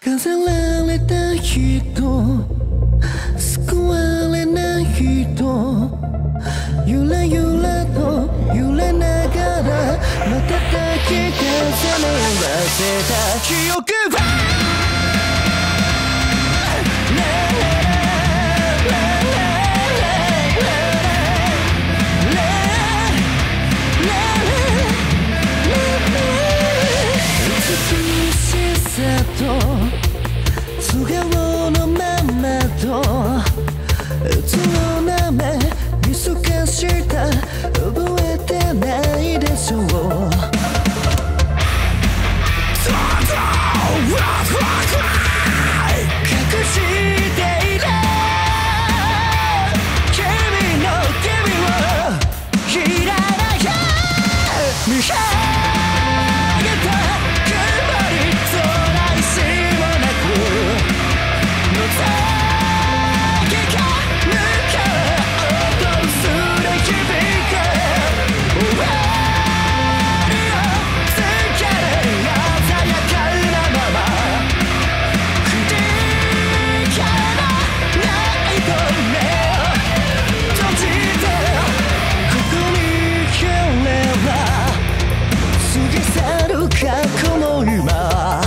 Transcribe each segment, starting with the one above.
飾られた人、救われない人、ゆらゆらと揺れながら瞬き風に忘れた記憶は美しさと素顔のままとその名前見透かした覚えてないでしょう隠している君の君を知らない見上げた曇り空石もなくの先か向かう音すれ響く終わりをつける鮮やかなまま振り返らないと目を閉じてここに来れば過ぎ去る過去の今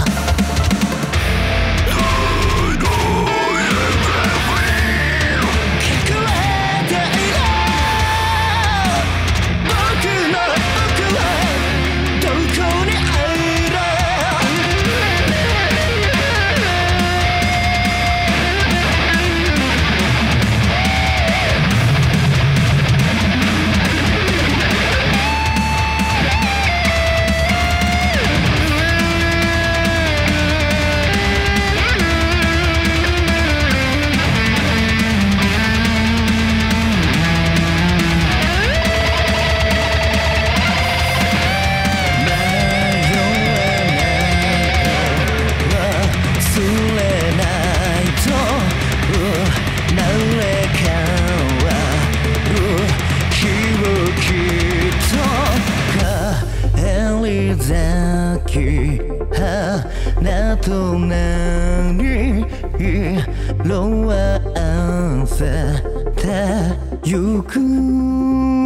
花となり色あせてゆく